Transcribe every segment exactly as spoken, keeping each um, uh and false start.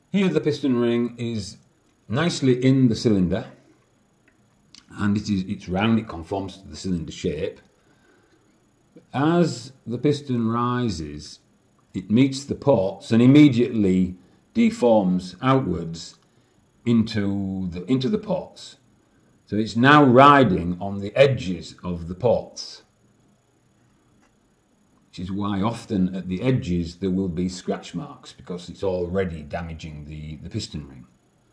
Here the piston ring is nicely in the cylinder, and it is it's round, it conforms to the cylinder shape. As the piston rises, it meets the ports and immediately deforms outwards into the into the ports. So it's now riding on the edges of the ports, which is why often at the edges there will be scratch marks, because it's already damaging the, the piston ring.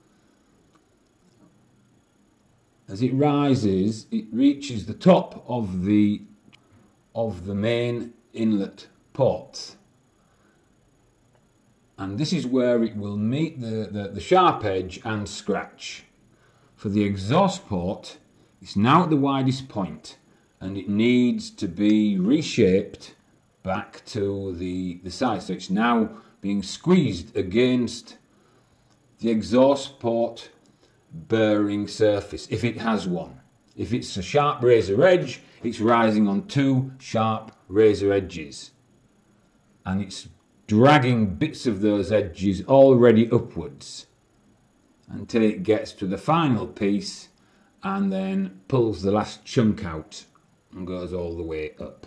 As it rises, it reaches the top of the of the main inlet ports, and this is where it will meet the, the, the sharp edge and scratch. For the exhaust port, it's now at the widest point, and it needs to be reshaped back to the, the side. So it's now being squeezed against the exhaust port bearing surface, if it has one. If it's a sharp razor edge, it's rising on two sharp razor edges, and it's dragging bits of those edges already upwards until it gets to the final piece, and then pulls the last chunk out and goes all the way up.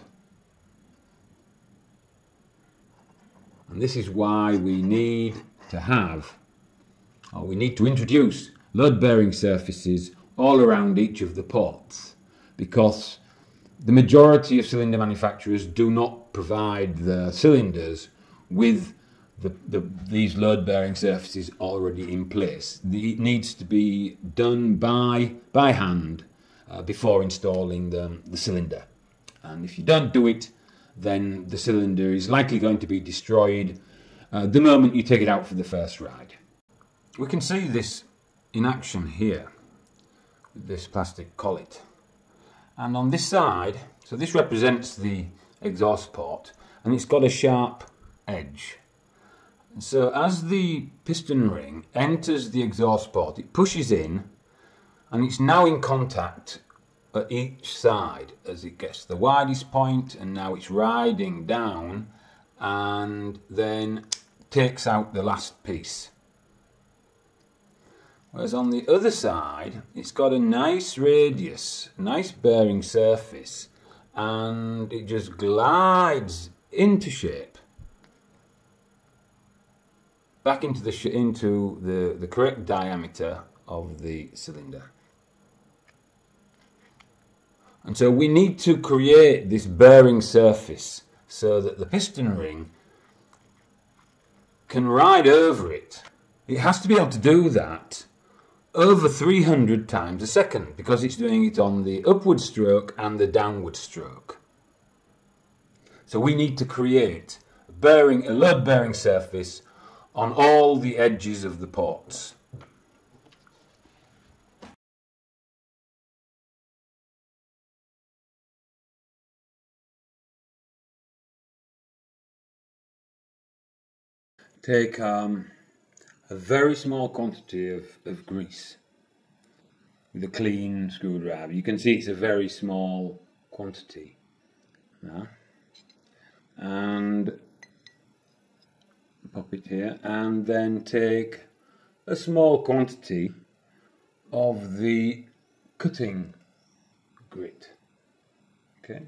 And this is why we need to have, or we need to introduce load-bearing surfaces all around each of the ports, because the majority of cylinder manufacturers do not provide the cylinders with the, the, these load-bearing surfaces already in place. The, it needs to be done by, by hand uh, before installing the, the cylinder. And if you don't do it, then the cylinder is likely going to be destroyed uh, the moment you take it out for the first ride. We can see this in action here with this plastic collet. And on this side, so this represents the exhaust port, and it's got a sharp edge. And so as the piston ring enters the exhaust port, it pushes in, and it's now in contact at each side as it gets to the widest point, and now it's riding down and then takes out the last piece. Whereas on the other side, it's got a nice radius, nice bearing surface, and it just glides into shape, back into the sh into the, the correct diameter of the cylinder. And so we need to create this bearing surface so that the piston ring can ride over it. It has to be able to do that over three hundred times a second, because it's doing it on the upward stroke and the downward stroke. So we need to create a bearing, a load bearing surface on all the edges of the ports. Take um, a very small quantity of, of grease with a clean screwdriver. You can see it's a very small quantity now. And pop it here, and then take a small quantity of the cutting grit. Okay.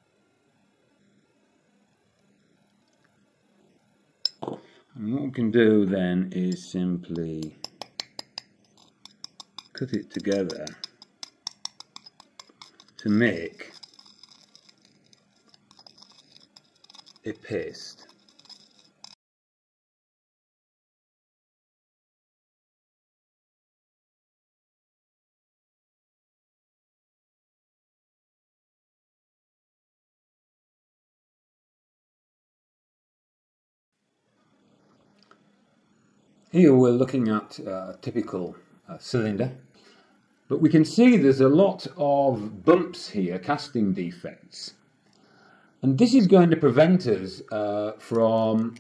And what we can do then is simply cut it together to make a paste. Here we're looking at a typical uh, cylinder, but we can see there's a lot of bumps here, casting defects, and this is going to prevent us uh, from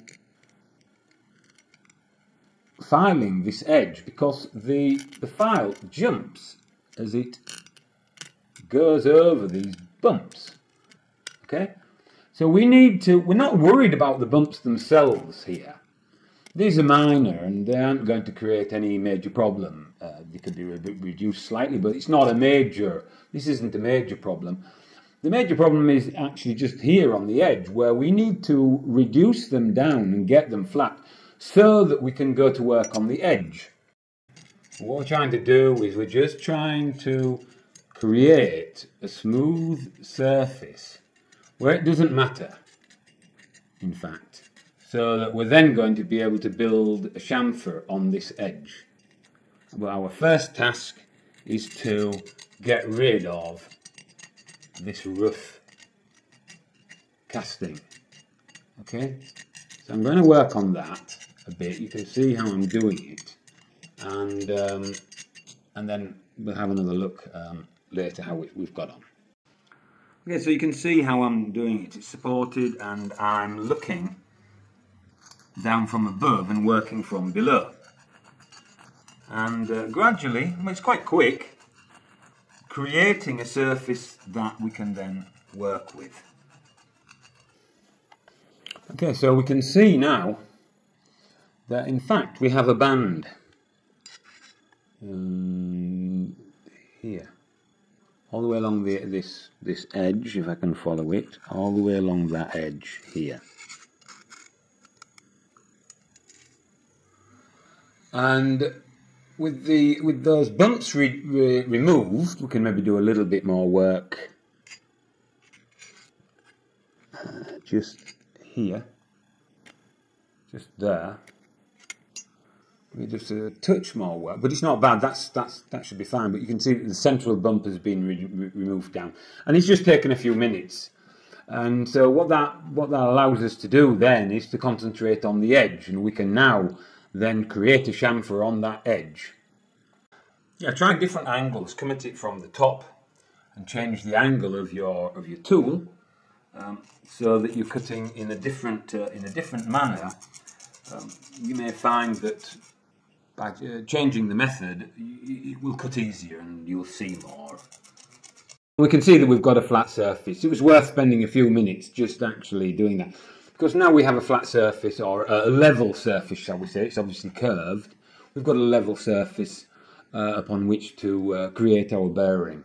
filing this edge, because the, the file jumps as it goes over these bumps. Okay, so we need to, we're not worried about the bumps themselves here. These are minor and they aren't going to create any major problem. Uh, they could be re reduced slightly, but it's not a major, this isn't a major problem. The major problem is actually just here on the edge, where we need to reduce them down and get them flat so that we can go to work on the edge. What we're trying to do is we're just trying to create a smooth surface where it doesn't matter, in fact, so that we're then going to be able to build a chamfer on this edge. But our first task is to get rid of this rough casting. Okay, so I'm going to work on that a bit. You can see how I'm doing it, and um, and then we'll have another look um, later how we, we've got on. Okay, so you can see how I'm doing it. It's supported and I'm looking down from above and working from below. And uh, gradually, well, it's quite quick, creating a surface that we can then work with. Okay, so we can see now that in fact we have a band um, here, all the way along the, this, this edge, if I can follow it, all the way along that edge here. And with the with those bumps re, re, removed, we can maybe do a little bit more work uh, just here, just there. We just a touch more work, but it's not bad. That's that's that should be fine. But you can see that the central bump has been re, re, removed down, and it's just taken a few minutes. And so what that what that allows us to do then is to concentrate on the edge, and we can now then create a chamfer on that edge. Yeah, try different angles. Come at it from the top, and change the angle of your of your tool, um, so that you're cutting in a different uh, in a different manner. Um, you may find that by uh, changing the method, it will cut easier and you'll see more. We can see that we've got a flat surface. It was worth spending a few minutes just actually doing that, because now we have a flat surface, or a level surface, shall we say. It's obviously curved. We've got a level surface uh, upon which to uh, create our bearing.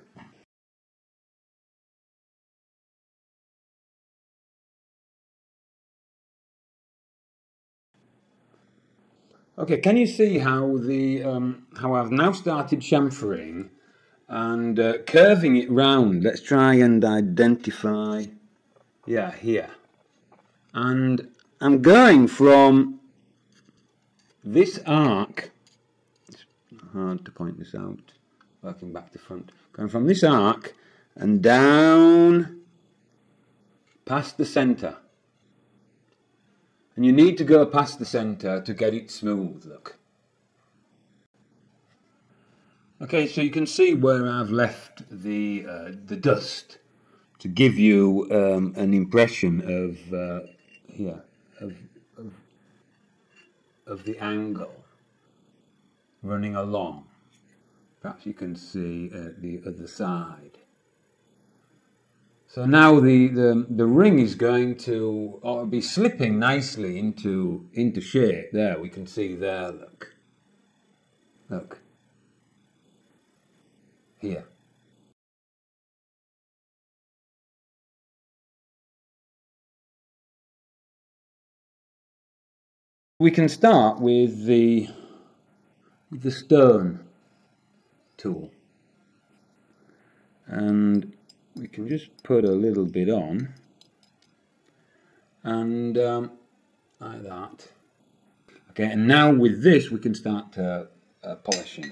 Okay, can you see how the um, how I've now started chamfering and uh, curving it round? Let's try and identify, yeah, here. And I'm going from this arc, it's hard to point this out, working back to front, going from this arc and down past the centre. And you need to go past the centre to get it smooth, look. Okay, so you can see where I've left the, uh, the dust to give you um, an impression of, uh, here, of, of, of the angle running along. Perhaps you can see at the other side. So now the, the, the ring is going to oh, be slipping nicely into, into shape. There, we can see there, look. Look. Here. We can start with the, with the stone tool. And we can just put a little bit on, and um, like that. Okay, and now with this we can start uh, uh, polishing.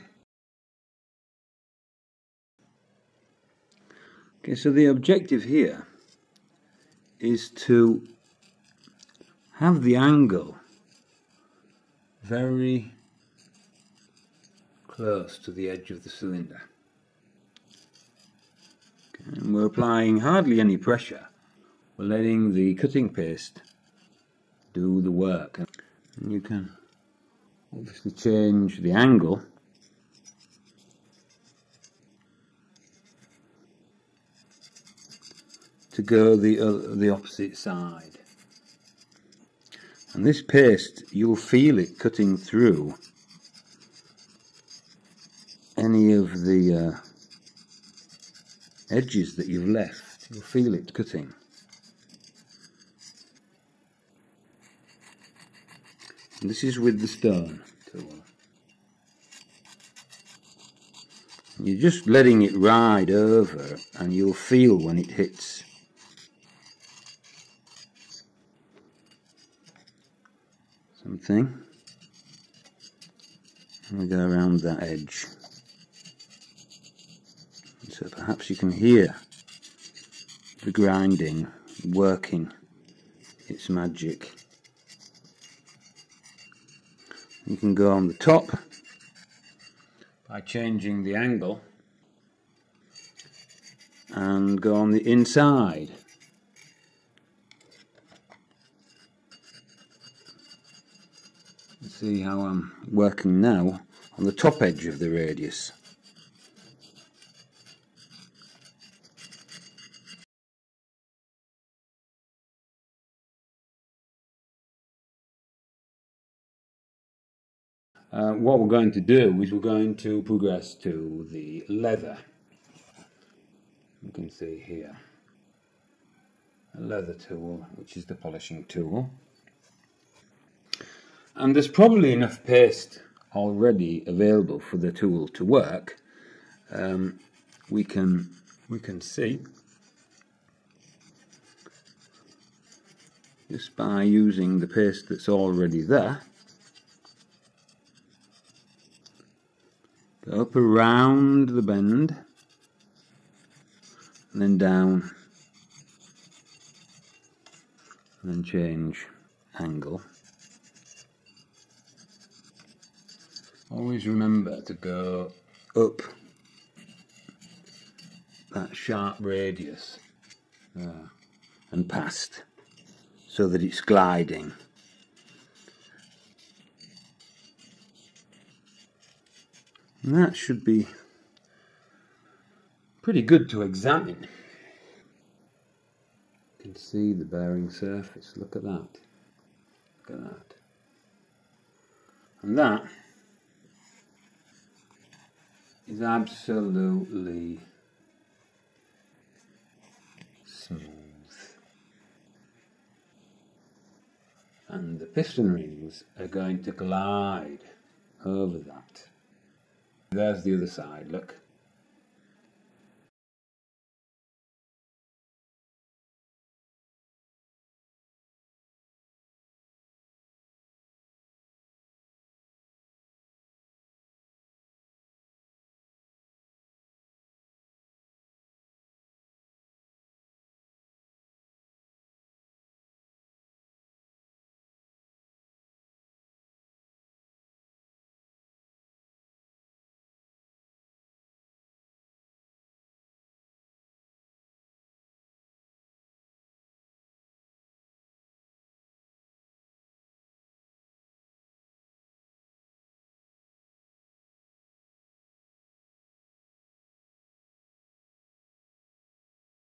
Okay, so the objective here is to have the angle very close to the edge of the cylinder. And we're applying hardly any pressure. We're letting the cutting paste do the work. And you can obviously change the angle to go the, uh, the opposite side. And this paste, you'll feel it cutting through any of the uh, edges that you've left. You'll feel it cutting. And this is with the stone tool. You're just letting it ride over, and you'll feel when it hits. Something. And we go around that edge. So perhaps you can hear the grinding working its magic. You can go on the top by changing the angle, and go on the inside. See how I'm working now on the top edge of the radius. Uh, what we're going to do is we're going to progress to the leather. You can see here a leather tool, which is the polishing tool. And there's probably enough paste already available for the tool to work. Um, we can we can see just by using the paste that's already there. Go up around the bend and then down, and then change angle. Always remember to go up that sharp radius there and past, so that it's gliding. And that should be pretty good to examine. You can see the bearing surface. Look at that. Look at that. And that is absolutely smooth. And the piston rings are going to glide over that. There's the other side, look.